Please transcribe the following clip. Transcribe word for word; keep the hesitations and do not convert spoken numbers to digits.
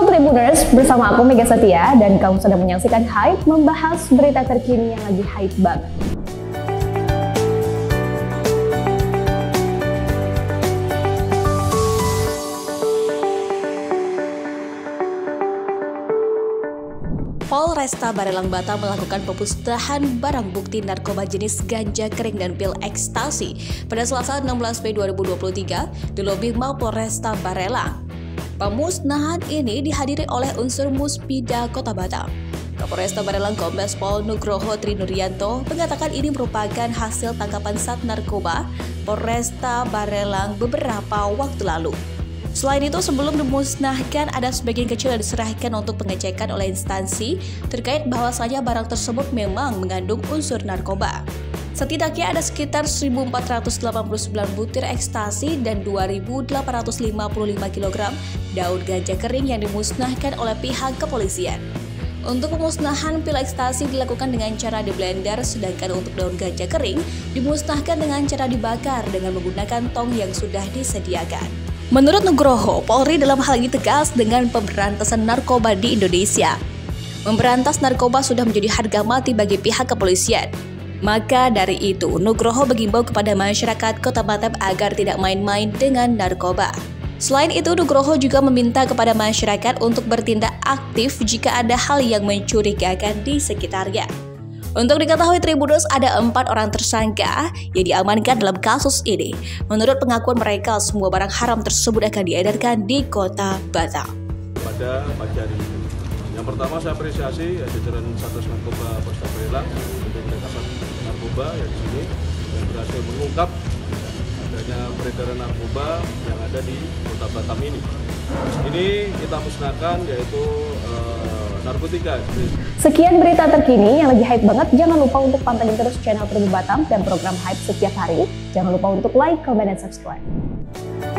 Tribuners, bersama aku Mega Setia dan kamu sedang menyaksikan Hype, membahas berita terkini yang lagi hype banget. Polresta Barelang Batam melakukan pemusnahan barang bukti narkoba jenis ganja kering dan pil ekstasi pada Selasa enam belas Mei dua ribu dua puluh tiga di lobi Mapolresta Barelang. Pemusnahan ini dihadiri oleh unsur Muspida Kota Batam. Kapolresta Barelang Kombes Pol Nugroho Trinuryanto mengatakan ini merupakan hasil tangkapan Sat Narkoba Polresta Barelang beberapa waktu lalu. Selain itu, sebelum dimusnahkan, ada sebagian kecil yang diserahkan untuk pengecekan oleh instansi terkait bahwasanya barang tersebut memang mengandung unsur narkoba. Setidaknya ada sekitar seribu empat ratus delapan puluh sembilan butir ekstasi dan dua ribu delapan ratus lima puluh lima kilogram daun ganja kering yang dimusnahkan oleh pihak kepolisian. Untuk pemusnahan pil ekstasi dilakukan dengan cara di blender, sedangkan untuk daun ganja kering dimusnahkan dengan cara dibakar dengan menggunakan tong yang sudah disediakan. Menurut Nugroho, Polri dalam hal ini tegas dengan pemberantasan narkoba di Indonesia. Memberantas narkoba sudah menjadi harga mati bagi pihak kepolisian. Maka dari itu, Nugroho mengimbau kepada masyarakat Kota Batam agar tidak main-main dengan narkoba. Selain itu, Nugroho juga meminta kepada masyarakat untuk bertindak aktif jika ada hal yang mencurigakan di sekitarnya. Untuk diketahui Tribuners, ada empat orang tersangka yang diamankan dalam kasus ini. Menurut pengakuan mereka, semua barang haram tersebut akan diedarkan di Kota Batam. Pada pagi hari ini, yang pertama saya apresiasi jajaran Satuan Narkoba Polresta Barelang untuk penangkapan narkoba yang di sini yang berhasil mengungkap adanya peredaran narkoba yang ada di Kota Batam ini. Ini kita musnahkan yaitu uh, narkotika. Sekian berita terkini yang lagi hype banget. Jangan lupa untuk pantengin terus channel Tribun Batam dan program Hype setiap hari. Jangan lupa untuk like, comment, dan subscribe.